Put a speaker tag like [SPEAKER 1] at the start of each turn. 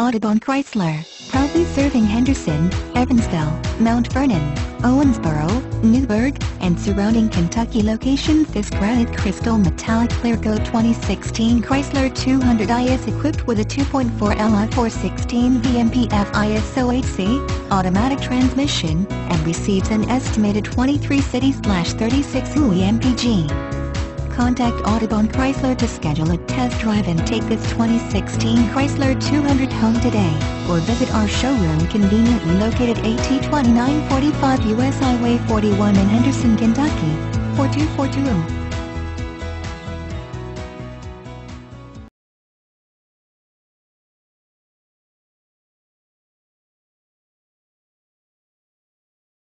[SPEAKER 1] Audubon Chrysler, proudly serving Henderson, Evansville, Mount Vernon, Owensboro, Newburgh, and surrounding Kentucky locations. This granite crystal metallic ClearCoat 2016 Chrysler 200i is equipped with a 2.4 Li 416V MPFI SOHC automatic transmission, and receives an estimated 23 city/36 UI mpg. Contact Audubon Chrysler to schedule a test drive and take this 2016 Chrysler 200 home today, or visit our showroom conveniently located AT 2945 US Highway 41 in Henderson, Kentucky, 42420.